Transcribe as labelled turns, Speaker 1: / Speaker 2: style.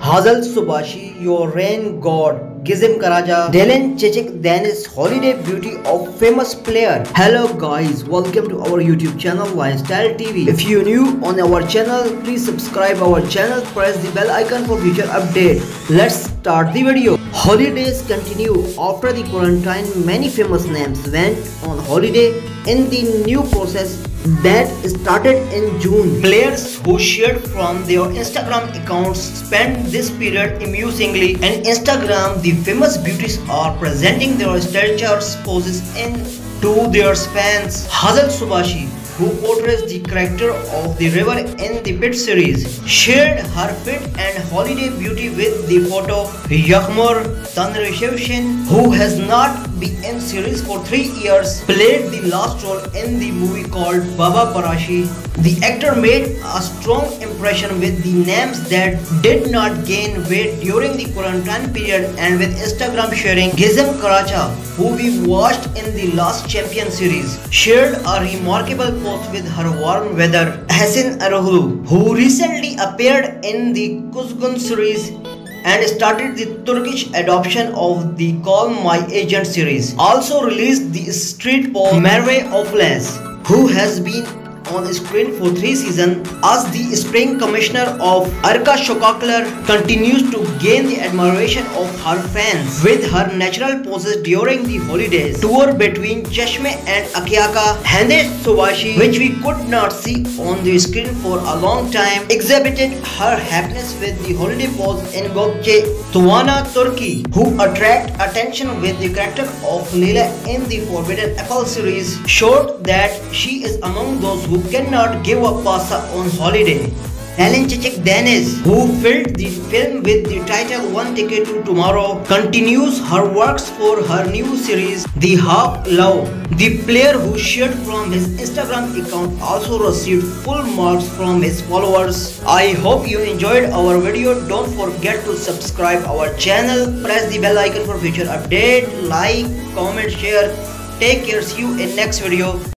Speaker 1: Hazal Subashi, your rain god, Gizem Karaja, Dylan Chechik, Dennis, holiday beauty of famous player. Hello guys, welcome to our YouTube channel Lifestyle TV. If you're new on our channel, please subscribe our channel, press the bell icon for future update. Let's start the video. Holidays continue. After the quarantine, many famous names went on holiday in the new process that started in June. Players who shared from their Instagram accounts spent this period amusingly. On Instagram, the famous beauties are presenting their sculptures poses to their fans. Hazal Subashi, who portrays the character of the river in the Pit series, shared her fit and holiday beauty with the photo. Yaghmur Tanrishevshin, who has not been in series for 3 years, played the last role in the movie called Baba Parashi. The actor made a strong impression with the names that did not gain weight during the quarantine period, and with Instagram sharing. Gizem Karacha, who we watched in the last Champion series, shared a remarkable post with her warm weather. Hasan Aroğlu, who recently appeared in the Kuzgun series and started the Turkish adoption of the Call My Agent series, also released the street pole Merve Oflens, who has been on screen for 3 seasons as the spring commissioner of Arka Sokaklar, continues to gain the admiration of her fans with her natural poses during the holidays. Tour between Cheshme and Akyaka, Handesh Subashi, which we could not see on the screen for a long time, exhibited her happiness with the holiday pose in Gökçe. Tuana Turki, who attract attention with the character of Leela in the Forbidden Apple series, showed that she is among those who cannot give up pasta on holiday. Dylan Chechik Dennis, who filled the film with the title One Ticket to Tomorrow, continues her works for her new series The Half Love. The player who shared from his Instagram account also received full marks from his followers. I hope you enjoyed our video. Don't forget to subscribe our channel, press the bell icon for future update, like, comment, share. Take care, see you in next video.